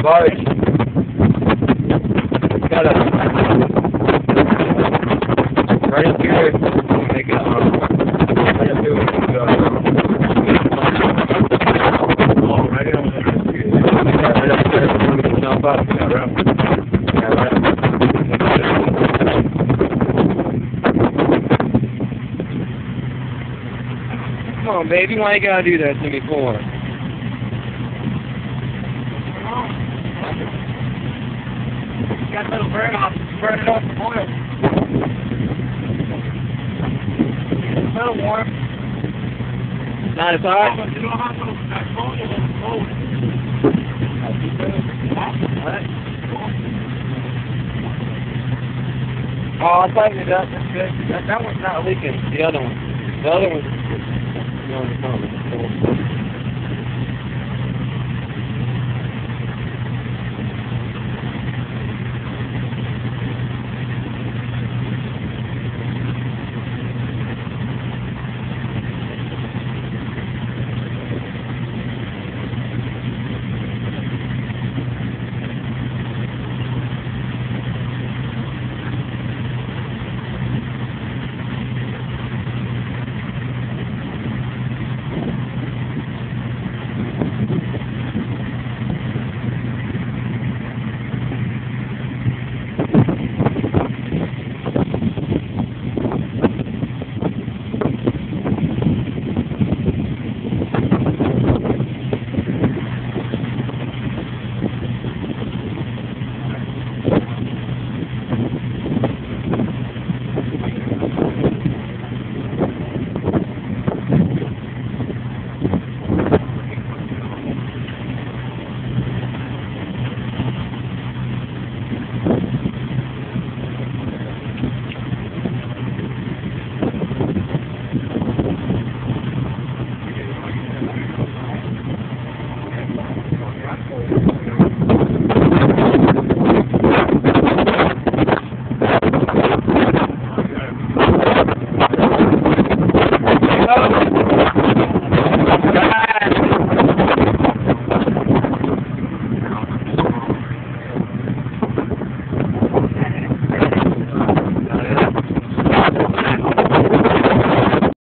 large. Got a right up here. Make it right up here. Right on the street. Yeah, right up there. We can jump up. Yeah, right. Yeah, right up. Come on, baby. Why you gotta do that to me for? Got a little burn it off the oil. It's a little warm. Not as hot? You don't have to, that phone is cold. What? Oh, I'll tighten it up. That's good. That one's not leaking. The other one. The other one's on the phone.